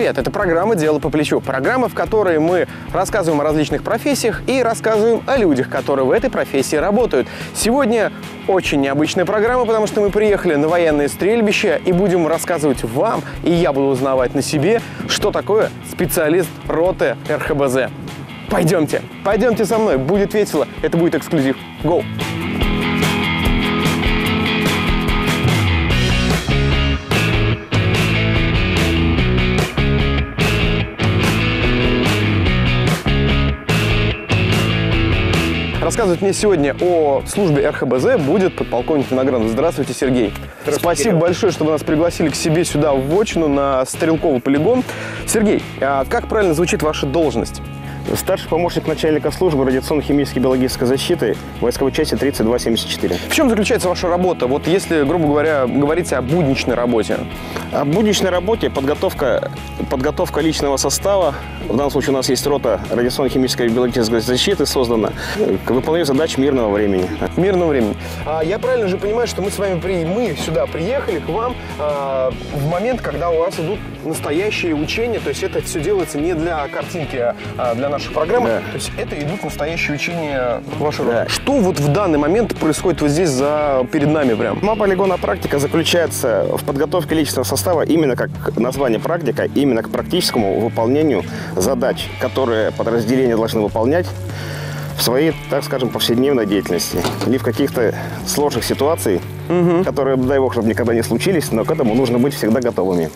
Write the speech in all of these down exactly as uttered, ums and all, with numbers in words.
привет! Это программа «Дело по плечу». Программа, в которой мы рассказываем о различных профессиях и рассказываем о людях, которые в этой профессии работают. Сегодня очень необычная программа, потому что мы приехали на военное стрельбище и будем рассказывать вам, и я буду узнавать на себе, что такое специалист роты эр ха бэ зэ. Пойдемте, пойдемте со мной, будет весело, это будет эксклюзив. Go! Рассказывать мне сегодня о службе эр ха бэ зэ будет подполковник Виноградов. Здравствуйте, Сергей. Здравствуйте, Спасибо Кирилл. большое, что вы нас пригласили к себе сюда, в Вотчину, на стрелковый полигон. Сергей, а как правильно звучит ваша должность? Старший помощник начальника службы радиационно-химической и биологической защиты войсковой части тридцать два семьдесят четыре. В чем заключается ваша работа? Вот если, грубо говоря, говорить о будничной работе. О будничной работе подготовка, подготовка личного состава. В данном случае у нас есть рота радиационно-химической и биологической защиты создана к выполнению задач мирного времени. Мирного времени. А я правильно же понимаю, что мы с вами при... мы сюда приехали к вам а, в момент, когда у вас идут настоящие учения, то есть это все делается не для картинки, а для нашей программы. Да. То есть это идут настоящие учения вашей роты. Да. Что вот в данный момент происходит вот здесь за перед нами прям? Сама полигонная практика заключается в подготовке личного состава именно как название практика, именно к практическому выполнению задач, которые подразделения должны выполнять в своей, так скажем, повседневной деятельности или в каких-то сложных ситуациях, угу. которые, дай бог, чтобы никогда не случились, но к этому нужно быть всегда готовыми.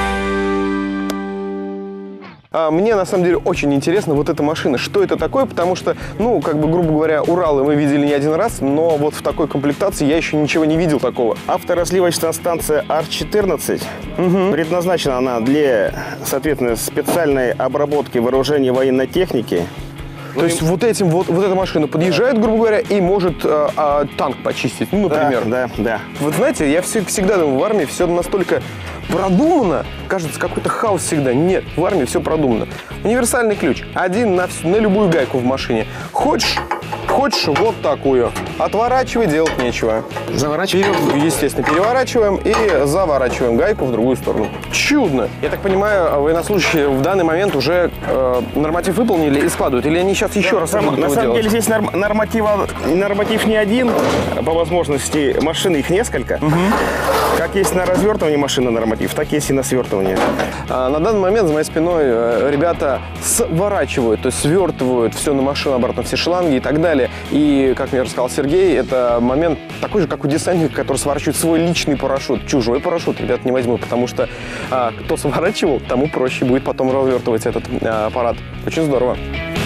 Мне, на самом деле, очень интересно вот эта машина. Что это такое? Потому что, ну, как бы, грубо говоря, Уралы мы видели не один раз, но вот в такой комплектации я еще ничего не видел такого. Авторазливочная станция ар четырнадцать. Угу. Предназначена она для, соответственно, специальной обработки вооружения военной техники. То есть вот этим вот, вот эта машина подъезжает, грубо говоря, и может э, э, танк почистить, ну, например. Да, да, да. Вот знаете, я все, всегда думаю, в армии все настолько продумано, кажется, какой-то хаос всегда. Нет, в армии все продумано. Универсальный ключ, один на, всю, на любую гайку в машине. Хочешь, хочешь вот такую. Отворачивай, делать нечего. Заворачиваем. Естественно, переворачиваем и заворачиваем гайку в другую сторону. Чудно. Я так понимаю, военнослужащие в данный момент уже э, норматив выполнили и складывают? Или они сейчас еще да, раз сам, будут На самом делать? деле здесь норм, норматива, норматив не один. По возможности машины их несколько. Угу. Как есть на развертывание машины норматив, так есть и на свертывание. А, на данный момент за моей спиной э, ребята сворачивают, то есть свертывают все на машину, обратно все шланги и так далее. И, как мне рассказал Сергей, это момент такой же, как у десантника, который сворачивает свой личный парашют. Чужой парашют, ребят, не возьму, потому что а, кто сворачивал, тому проще будет потом развертывать этот а, аппарат. Очень здорово.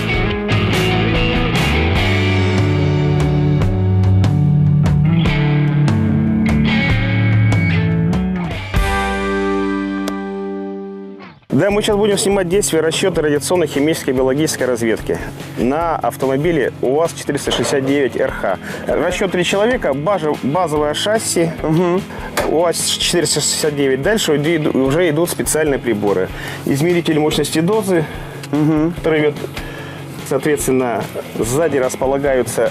Да, мы сейчас будем снимать действия расчета радиационной, химической, биологической разведки на автомобиле УАЗ четыреста шестьдесят девять эр ха. Расчет три человека, базовое шасси, угу. УАЗ четыреста шестьдесят девять. Дальше уже идут специальные приборы. Измеритель мощности дозы, угу. который идет, соответственно, сзади располагаются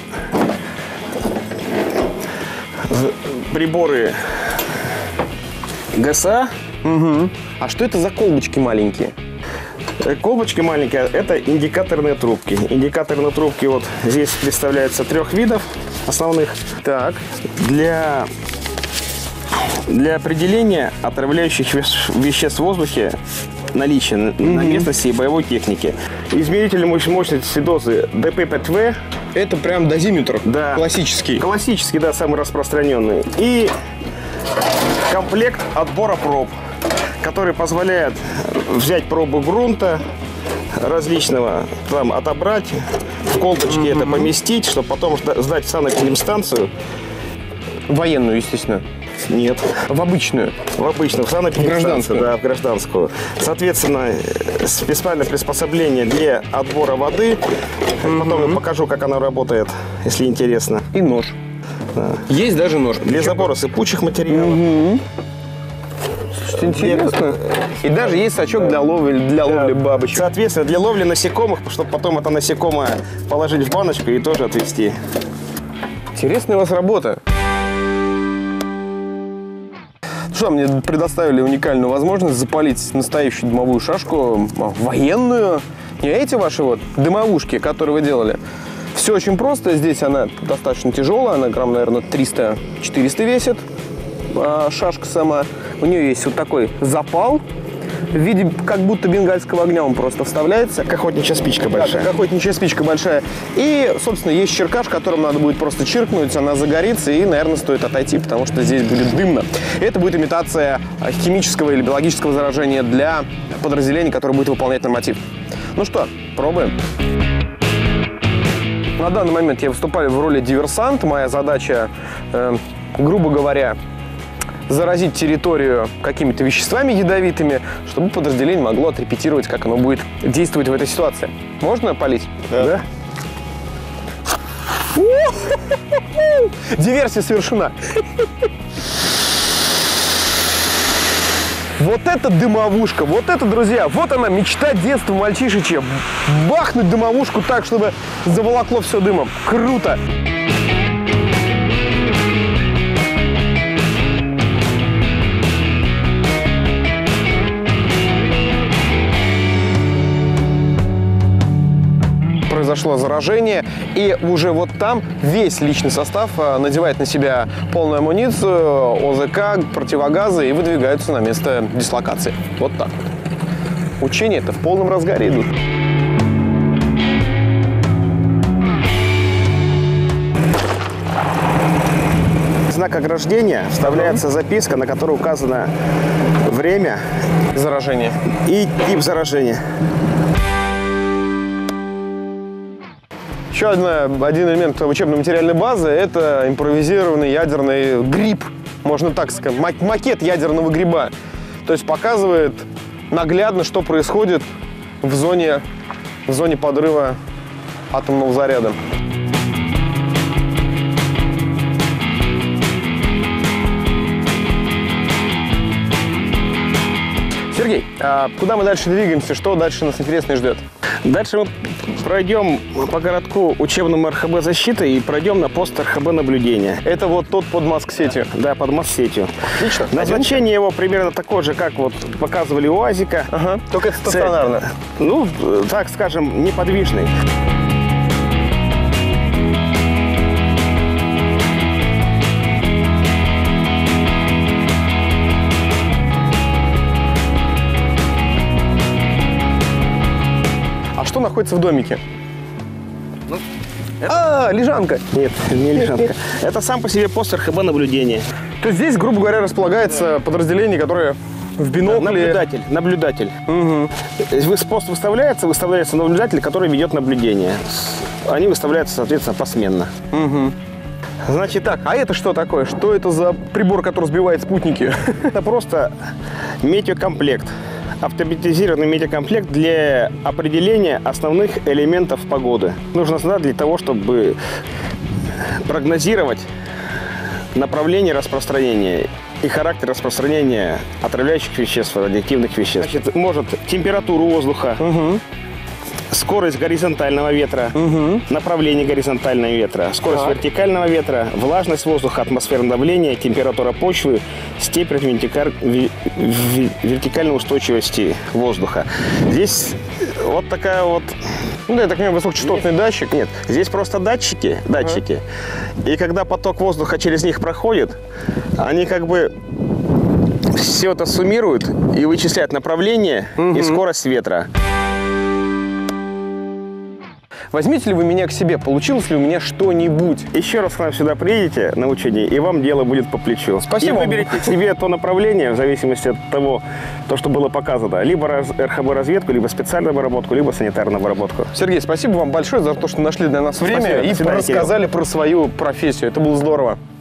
приборы гэ эс а. Угу. А что это за колбочки маленькие? Колбочки маленькие – это индикаторные трубки. Индикаторные трубки вот здесь представляются трех видов основных. Так. Для, для определения отравляющих веществ в воздухе, наличия mm-hmm. на местности и боевой техники. Измеритель мощности дозы дэ пэ пять вэ. Это прям дозиметр, да. Классический. Классический, да, самый распространенный. И комплект отбора проб, который позволяет взять пробу грунта различного, там отобрать, в колбочке mm-hmm. это поместить, чтобы потом сдать в санэпидемстанцию. Военную, естественно. Нет. В обычную? В обычную, в санэпидемстанцию, да, в гражданскую. Соответственно, специальное приспособление для отбора воды. Mm-hmm. Потом я покажу, как оно работает, если интересно. И нож. Да. Есть даже нож. Для забора сыпучих материалов. Mm-hmm. Интересно. И даже есть сачок для ловли, для ловли бабочек. Соответственно, для ловли насекомых, чтобы потом это насекомое положить в баночку и тоже отвезти. Интересная у вас работа. Что, мне предоставили уникальную возможность запалить настоящую дымовую шашку, военную. Не эти ваши вот дымовушки, которые вы делали. Все очень просто. Здесь она достаточно тяжелая. Она грамм, наверное, триста-четыреста весит. А шашка сама. У нее есть вот такой запал. В виде как будто бенгальского огня он просто вставляется. Как охотничья спичка большая. Да, как охотничья спичка большая. И, собственно, есть черкаш, которым надо будет просто чиркнуть, она загорится, и, наверное, стоит отойти, потому что здесь будет дымно. И это будет имитация химического или биологического заражения для подразделения, которое будет выполнять норматив. Ну что, пробуем. На данный момент я выступаю в роли диверсанта. Моя задача, э, грубо говоря, заразить территорию какими-то веществами ядовитыми, чтобы подразделение могло отрепетировать, как оно будет действовать в этой ситуации. Можно полить? Да. Да? Диверсия совершена. Вот это дымовушка, вот это, друзья, вот она, мечта детства мальчишечья. Бахнуть дымовушку так, чтобы заволокло все дымом. Круто! Произошло заражение, и уже вот там весь личный состав надевает на себя полную амуницию, ОЗК, противогазы и выдвигаются на место дислокации. Вот так вот. Учения это в полном разгаре идут. В знак ограждения вставляется записка, на которой указано время Заражение. и тип заражения. Еще одна, один элемент учебно-материальной базы – это импровизированный ядерный гриб, можно так сказать, макет ядерного гриба. То есть показывает наглядно, что происходит в зоне, в зоне подрыва атомного заряда. Сергей, а куда мы дальше двигаемся? Что дальше нас интересно ждет? Дальше мы пройдем по городку учебному эр ха бэ защиты и пройдем на пост эр ха бэ наблюдения. Это вот тот под маск-сетью? Да, под маск-сетью. Отлично. Назначение его примерно такое же, как вот показывали у УАЗика. Ага. Только это стационарно. Ну, так скажем, неподвижный. Что находится в домике? Ну, это... А, лежанка. Нет, не лежанка. Это сам по себе пост эр ха бэ наблюдения. То есть здесь, грубо говоря, располагается подразделение, которое в бинокле... Наблюдатель. Наблюдатель. Угу. Пост выставляется, выставляется наблюдатель, который ведет наблюдение. Они выставляются, соответственно, посменно. Угу. Значит так, а это что такое? Что это за прибор, который сбивает спутники? Это просто метеокомплект. Автоматизированный метеокомплект для определения основных элементов погоды. Нужно знать для того, чтобы прогнозировать направление распространения и характер распространения отравляющих веществ, радиоактивных веществ. Значит, может температуру воздуха, угу. скорость горизонтального ветра, угу. направление горизонтального ветра, скорость так. вертикального ветра, влажность воздуха, атмосферное давление, температура почвы, степень вертикаль... вертикальной устойчивости воздуха. Здесь вот такая вот... Ну, я так понимаю, высокочастотный нет, датчик. Нет, здесь просто датчики, датчики. Uh-huh. И когда поток воздуха через них проходит, они как бы все это суммируют и вычисляют направление uh-huh. и скорость ветра. Возьмите ли вы меня к себе? Получилось ли у меня что-нибудь? Еще раз к нам сюда приедете на учение, и вам дело будет по плечу. Спасибо. И выберите себе то направление, в зависимости от того, то, что было показано. Либо эр ха бэ разведку, либо специальную обработку, либо санитарную обработку. Сергей, спасибо вам большое за то, что нашли для нас время спасибо. и рассказали про свою профессию. Это было здорово.